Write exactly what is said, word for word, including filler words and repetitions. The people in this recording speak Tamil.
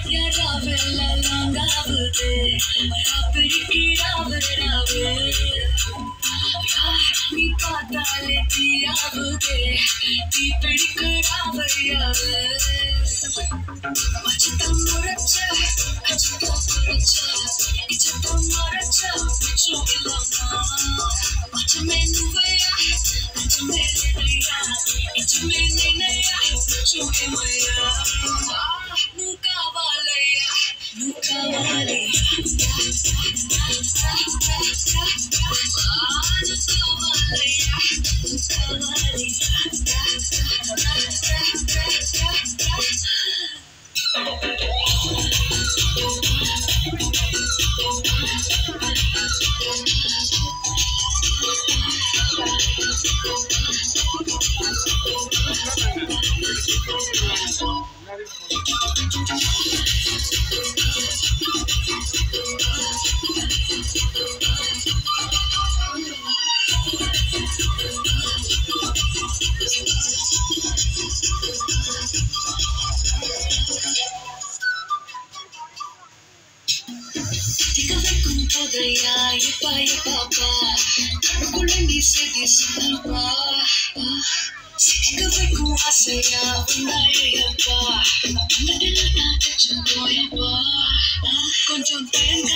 யாராவெல்லாம் லாங்காவுது ராப்பிடிக்கிறாவு ராவு நீ பார்த்தாலே தீயாவுதே தீ பிடிக்கிறாவு யாவு அச்சத்தம் முறைச்ச அச்சத்தம் முறைச்ச இச்சத்தம் முறைச்ச மிச்சம் இல்லாமா அச்சமே நுவையா அச்சமே நினையா இச்சமே நினையா மிச்சமே மையா nunca valaya nunca valaya nunca valaya nunca podaya ipa ipa pa kulangi se disapa sikavai ku asaya unaya pa nadila ta chudoya pa konjam tenga